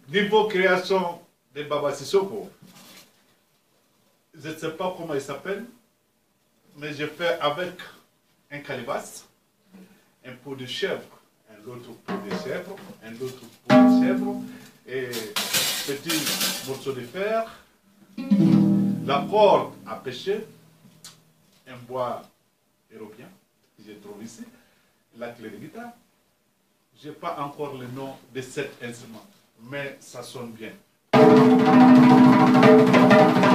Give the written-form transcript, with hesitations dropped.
Niveau création de Baba Sissoko, je ne sais pas comment il s'appelle, mais j'ai fait avec un calebasse, un pot de chèvre, un autre pot de chèvre, un autre pot de chèvre, et petit morceau de fer, la corde à pêcher, un bois européen, que j'ai trouvé ici, la clé de guitare. Je n'ai pas encore le nom de cet instrument, mais ça sonne bien.